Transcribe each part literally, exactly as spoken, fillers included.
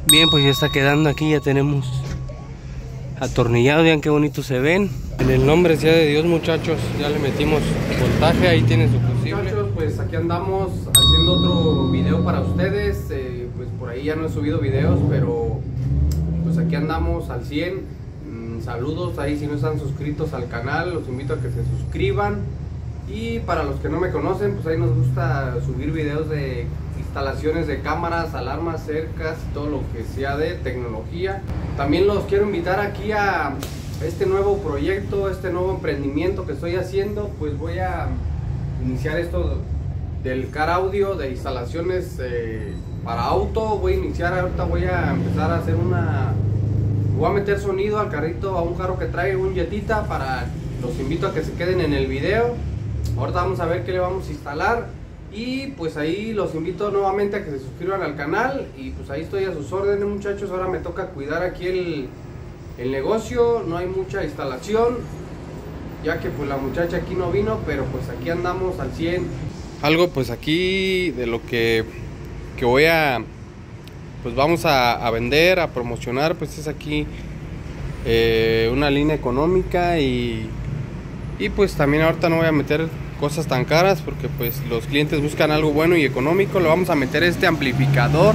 Bien, pues ya está quedando aquí, ya tenemos atornillado, vean qué bonito se ven. En el nombre sea de Dios, muchachos, ya le metimos voltaje, ahí tiene su fusible. Muchachos, pues aquí andamos haciendo otro video para ustedes, eh, pues por ahí ya no he subido videos, pero pues aquí andamos al cien. Mm, saludos ahí, si no están suscritos al canal, los invito a que se suscriban. Y para los que no me conocen, pues ahí nos gusta subir videos de instalaciones de cámaras, alarmas, cercas, todo lo que sea de tecnología. También los quiero invitar aquí a este nuevo proyecto, este nuevo emprendimiento que estoy haciendo. Pues voy a iniciar esto del car audio, de instalaciones eh, para auto. Voy a iniciar, ahorita voy a empezar a hacer una... Voy a meter sonido al carrito, a un carro que trae un Jetita. Para los invito a que se queden en el video. Ahorita vamos a ver qué le vamos a instalar. Y pues ahí los invito nuevamente a que se suscriban al canal. Y pues ahí estoy a sus órdenes, muchachos. Ahora me toca cuidar aquí el, el negocio. No hay mucha instalación, ya que pues la muchacha aquí no vino, pero pues aquí andamos al cien. Algo pues aquí de lo que, que voy a... Pues vamos a, a vender, a promocionar. Pues es aquí eh, una línea económica. Y, y pues también ahorita no voy a meter cosas tan caras porque pues los clientes buscan algo bueno y económico. Le vamos a meter este amplificador,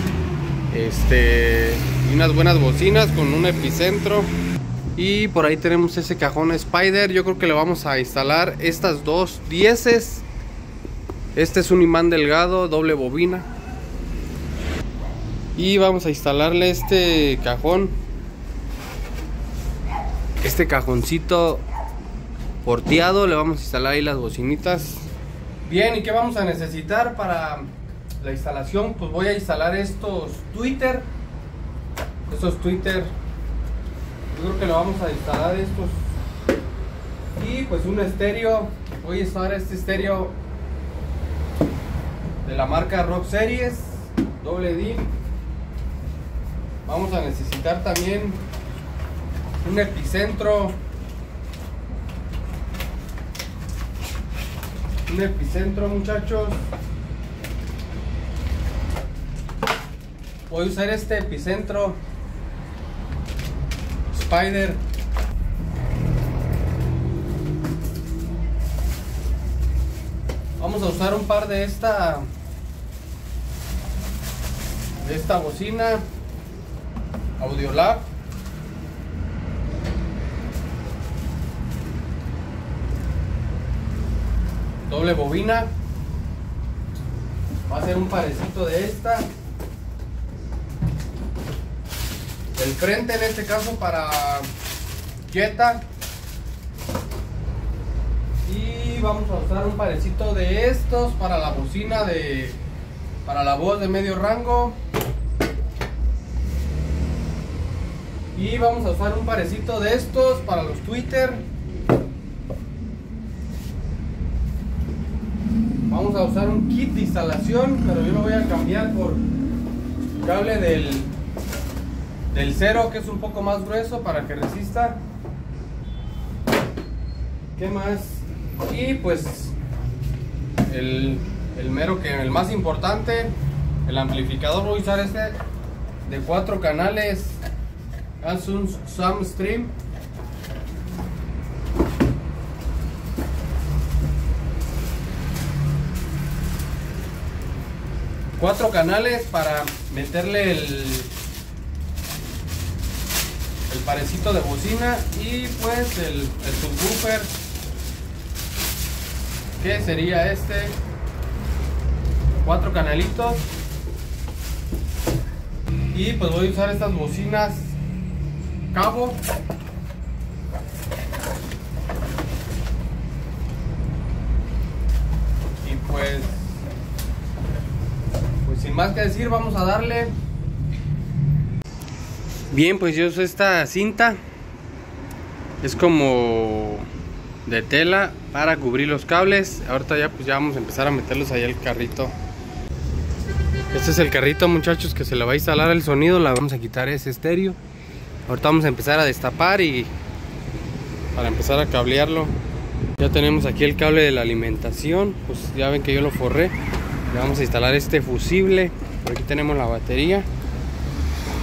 este y unas buenas bocinas con un epicentro. Y por ahí tenemos ese cajón Spider. Yo creo que le vamos a instalar estas dos dieces. Este es un imán delgado, doble bobina. Y vamos a instalarle este cajón, este cajoncito porteado. Le vamos a instalar ahí las bocinitas. Bien, ¿y qué vamos a necesitar para la instalación? Pues voy a instalar estos tweeter. Estos tweeter. Yo creo que lo vamos a instalar estos. Y pues un estéreo. Voy a instalar este estéreo de la marca Rock Series doble D. Vamos a necesitar también un epicentro. Un epicentro, muchachos. Voy a usar este epicentro Spider. Vamos a usar un par de esta de esta bocina Audiolab. Doble bobina. Va a ser un parecito de esta. El frente en este caso para Jetta. Y vamos a usar un parecito de estos para la bocina de para la voz de medio rango. Y vamos a usar un parecito de estos para los tweeter. Vamos a usar un kit de instalación, pero yo lo voy a cambiar por cable del, del cero, que es un poco más grueso para que resista. ¿Qué más? Y pues el, el mero que el más importante, el amplificador. Voy a usar este de cuatro canales, es un Samstream. Cuatro canales para meterle el, el parecito de bocina. Y pues el, el subwoofer, que sería este. Cuatro canalitos. Y pues voy a usar estas bocinas cabo. Y pues sin más que decir, vamos a darle. Bien, pues yo uso esta cinta. Es como de tela para cubrir los cables. Ahorita ya pues ya vamos a empezar a meterlos allá al carrito. Este es el carrito, muchachos, que se le va a instalar el sonido. La vamos a quitar ese estéreo. Ahorita vamos a empezar a destapar y para empezar a cablearlo. Ya tenemos aquí el cable de la alimentación. Pues ya ven que yo lo forré. Le vamos a instalar este fusible. Por aquí tenemos la batería.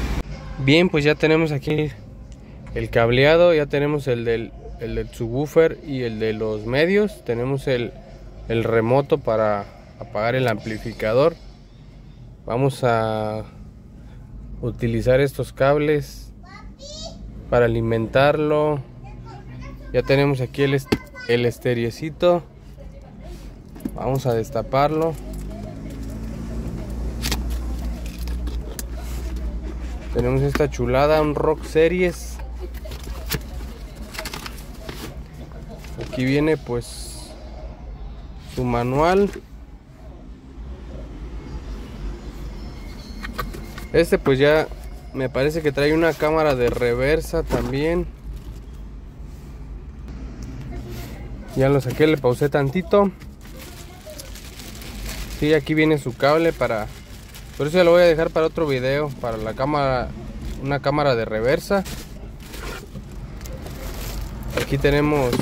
Bien, pues ya tenemos aquí el cableado, ya tenemos el del, el del subwoofer y el de los medios. Tenemos el, el remoto para apagar el amplificador. Vamos a utilizar estos cables para alimentarlo. Ya tenemos aquí el, el esteriecito. Vamos a destaparlo. Tenemos esta chulada, un Rock Series. Aquí viene pues su manual. Este pues ya me parece que trae una cámara de reversa también. Ya lo saqué, le pausé tantito. Sí, aquí viene su cable para... Por eso ya lo voy a dejar para otro video. Para la cámara, una cámara de reversa. Aquí tenemos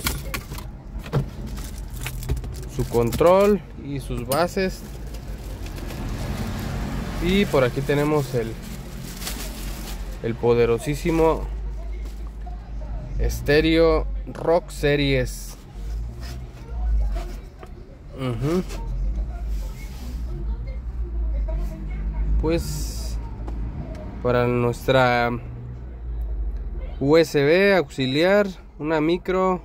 su control y sus bases. Y por aquí tenemos el, el poderosísimo estéreo Rock Series. Uh-huh. Pues para nuestra U S B auxiliar, una micro.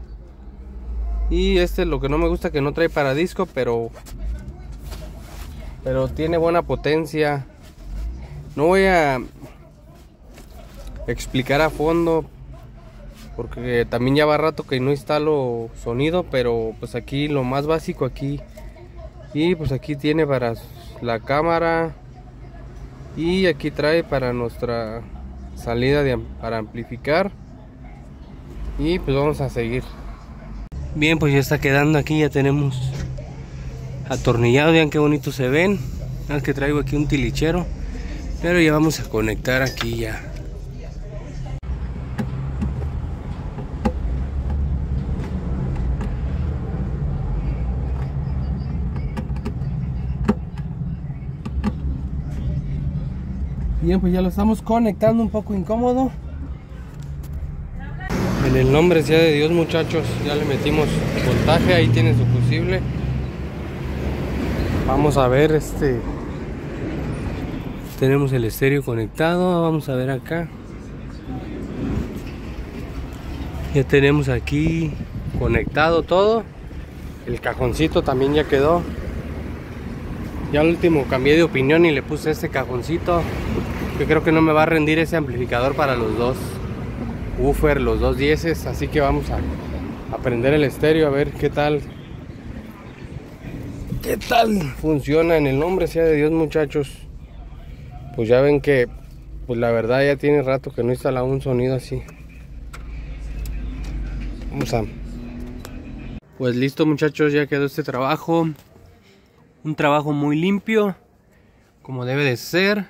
Y este es lo que no me gusta, que no trae para disco, pero pero tiene buena potencia. No voy a explicar a fondo porque también ya va rato que no instalo sonido, pero pues aquí lo más básico aquí. Y pues aquí tiene para la cámara. Y aquí trae para nuestra salida de, para amplificar. Y pues vamos a seguir. Bien, pues ya está quedando aquí. Ya tenemos atornillado. Vean qué bonito se ven. Nada más que traigo aquí un tilichero, pero ya vamos a conectar aquí ya. Bien, pues ya lo estamos conectando, un poco incómodo. En el nombre sea de Dios, muchachos, ya le metimos voltaje, ahí tiene su fusible. Vamos a ver, este tenemos el estéreo conectado. Vamos a ver acá. Ya tenemos aquí conectado todo. El cajoncito también ya quedó. Ya al último cambié de opinión y le puse este cajoncito. Yo creo que no me va a rendir ese amplificador para los dos woofer, los dos dieces. Así que vamos a, a prender el estéreo a ver qué tal. ¿Qué tal funciona? En el nombre sea de Dios, muchachos. Pues ya ven que, pues la verdad ya tiene rato que no instalaba un sonido así. Vamos a... Pues listo, muchachos, ya quedó este trabajo. Un trabajo muy limpio, como debe de ser.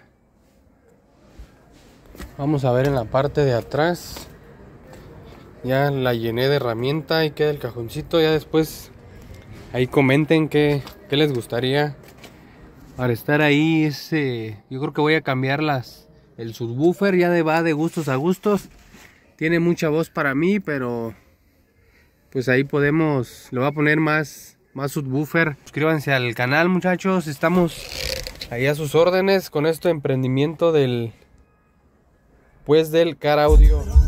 Vamos a ver en la parte de atrás. Ya la llené de herramienta. Ahí queda el cajoncito. Ya después ahí comenten qué, qué les gustaría para estar ahí. Ese, yo creo que voy a cambiar las, el subwoofer. Ya de, va de gustos a gustos. Tiene mucha voz para mí, pero pues ahí podemos, le voy a poner más, más subwoofer. Suscríbanse al canal, muchachos. Estamos ahí a sus órdenes con este emprendimiento del pues del Car Audio.